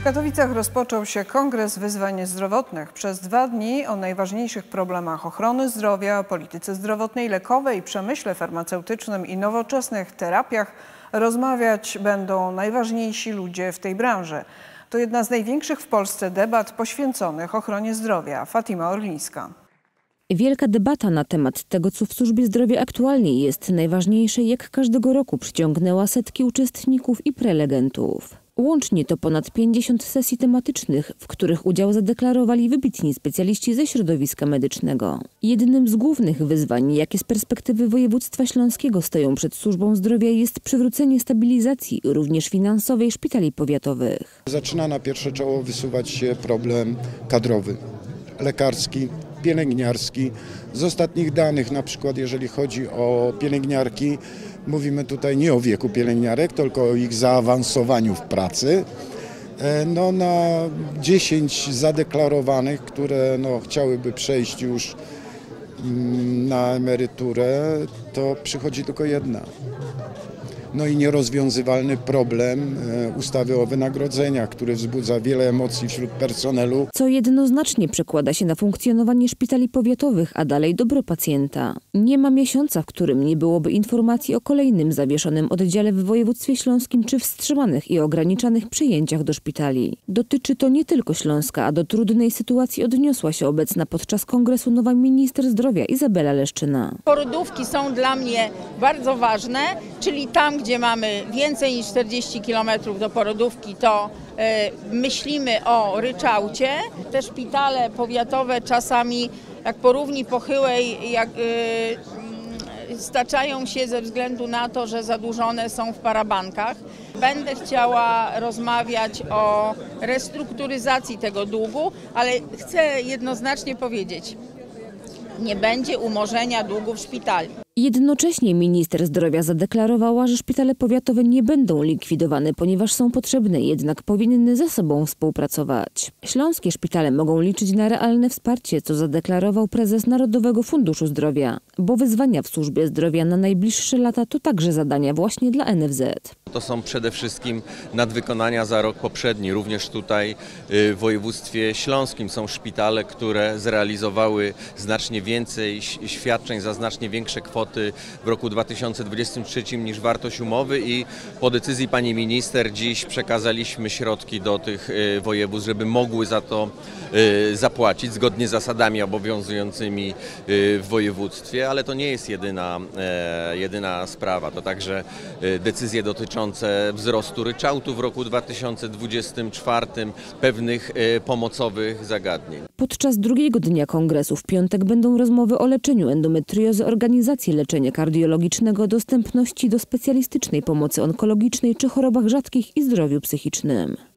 W Katowicach rozpoczął się Kongres Wyzwań Zdrowotnych. Przez 2 dni o najważniejszych problemach ochrony zdrowia, polityce zdrowotnej, lekowej, przemyśle farmaceutycznym i nowoczesnych terapiach rozmawiać będą najważniejsi ludzie w tej branży. To jedna z największych w Polsce debat poświęconych ochronie zdrowia. Fatima Orlińska. Wielka debata na temat tego, co w służbie zdrowia aktualnie jest najważniejsze, jak każdego roku przyciągnęła setki uczestników i prelegentów. Łącznie to ponad 50 sesji tematycznych, w których udział zadeklarowali wybitni specjaliści ze środowiska medycznego. Jednym z głównych wyzwań, jakie z perspektywy województwa śląskiego stoją przed służbą zdrowia, jest przywrócenie stabilizacji, również finansowej, szpitali powiatowych. Zaczyna na pierwsze czoło wysuwać się problem kadrowy, lekarski, pielęgniarski. Z ostatnich danych, na przykład jeżeli chodzi o pielęgniarki, mówimy tutaj nie o wieku pielęgniarek, tylko o ich zaawansowaniu w pracy. Na 10 zadeklarowanych, które chciałyby przejść już na emeryturę, to przychodzi tylko jedna. I nierozwiązywalny problem ustawy o wynagrodzeniach, który wzbudza wiele emocji wśród personelu. Co jednoznacznie przekłada się na funkcjonowanie szpitali powiatowych, a dalej dobro pacjenta. Nie ma miesiąca, w którym nie byłoby informacji o kolejnym zawieszonym oddziale w województwie śląskim czy wstrzymanych i ograniczanych przyjęciach do szpitali. Dotyczy to nie tylko Śląska, a do trudnej sytuacji odniosła się obecna podczas kongresu nowa minister zdrowia Izabela Leszczyna. Porodówki są dla mnie bardzo ważne, czyli tam, gdzie mamy więcej niż 40 km do porodówki, to myślimy o ryczałcie. Te szpitale powiatowe czasami, jak po równi pochyłej, staczają się ze względu na to, że zadłużone są w parabankach. Będę chciała rozmawiać o restrukturyzacji tego długu, ale chcę jednoznacznie powiedzieć, nie będzie umorzenia długów szpitali. Jednocześnie minister zdrowia zadeklarowała, że szpitale powiatowe nie będą likwidowane, ponieważ są potrzebne, jednak powinny ze sobą współpracować. Śląskie szpitale mogą liczyć na realne wsparcie, co zadeklarował prezes Narodowego Funduszu Zdrowia, bo wyzwania w służbie zdrowia na najbliższe lata to także zadania właśnie dla NFZ. To są przede wszystkim nadwykonania za rok poprzedni. Również tutaj w województwie śląskim są szpitale, które zrealizowały znacznie więcej świadczeń za znacznie większe kwoty w roku 2023 niż wartość umowy i po decyzji pani minister dziś przekazaliśmy środki do tych województw, żeby mogły za to zapłacić zgodnie z zasadami obowiązującymi w województwie, ale to nie jest jedyna sprawa. To także decyzje dotyczące wzrostu ryczałtu w roku 2024, pewnych pomocowych zagadnień. Podczas drugiego dnia kongresu w piątek będą rozmowy o leczeniu endometriozy, organizacji leczenia kardiologicznego, dostępności do specjalistycznej pomocy onkologicznej czy chorobach rzadkich i zdrowiu psychicznym.